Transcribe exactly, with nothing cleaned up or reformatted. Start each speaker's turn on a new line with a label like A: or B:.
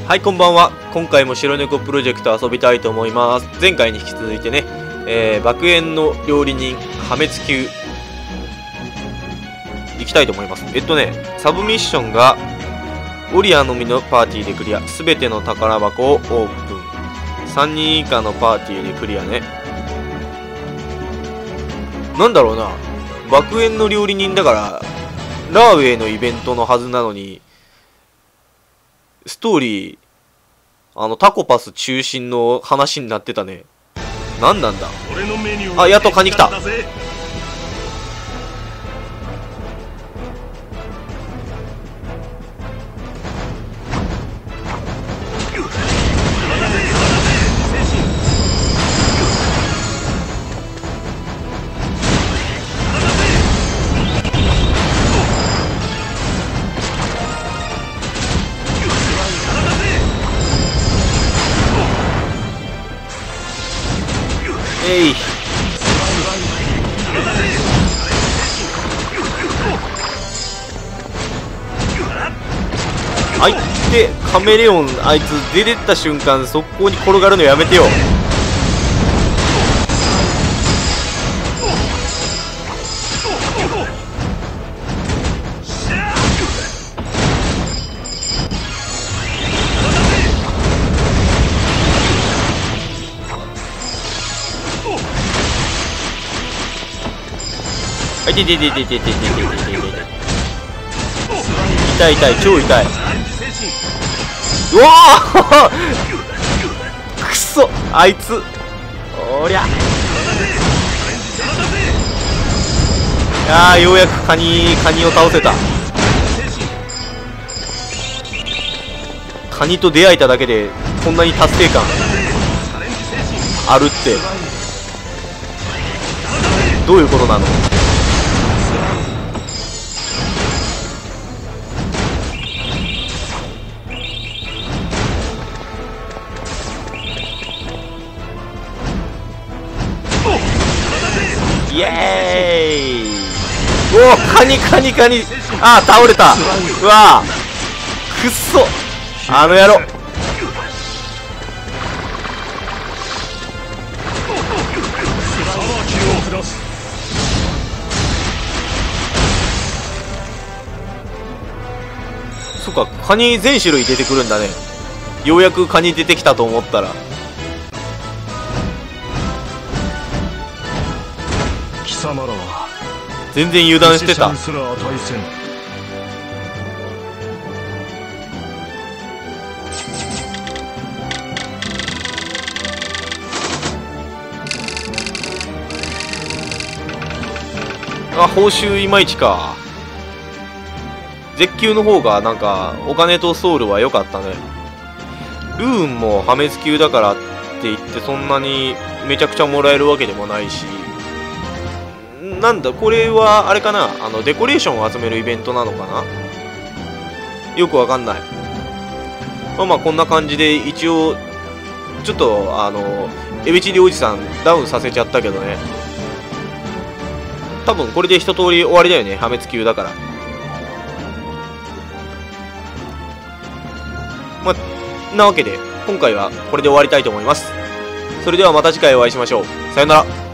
A: はい、こんばんは。今回も白猫プロジェクト遊びたいと思います。前回に引き続いてね、えー、爆炎の料理人破滅級行きたいと思います。えっとね、サブミッションがオリアのみのパーティーでクリア、すべての宝箱をオープン、さんにん以下のパーティーでクリアね。なんだろうな、爆炎の料理人だからラーウェイのイベントのはずなのに、ストーリーあのタコパス中心の話になってたね。何なんだ。あ、やっとカニ来た。えい。相手カメレオン、あいつ出てった瞬間速攻に転がるのやめてよ。あ、痛い痛い痛い痛い痛い痛い痛い痛い痛い痛い、超痛い。うわーくそ、あいつおりゃ。あー、ようやくカニカニを倒せた。カニと出会えただけでこんなに達成感あるってどういうことなの。イエーイ。おお、カニカニカニ。あー、倒れた。うわー、くっそ、あの野郎。そっか、カニ全種類出てくるんだね。ようやくカニ出てきたと思ったら。
B: 貴様らは
A: 全然油断してた。あ、報酬いまいちか。絶級の方がなんかお金とソウルは良かったね。ルーンも破滅級だからって言ってそんなにめちゃくちゃもらえるわけでもないし、なんだこれはあれかな、あのデコレーションを集めるイベントなのかな、よくわかんない。まあまあこんな感じで一応ちょっとあのエビチリおじさんダウンさせちゃったけどね。多分これで一通り終わりだよね、破滅級だから。まあなわけで今回はこれで終わりたいと思います。それではまた次回お会いしましょう。さよなら。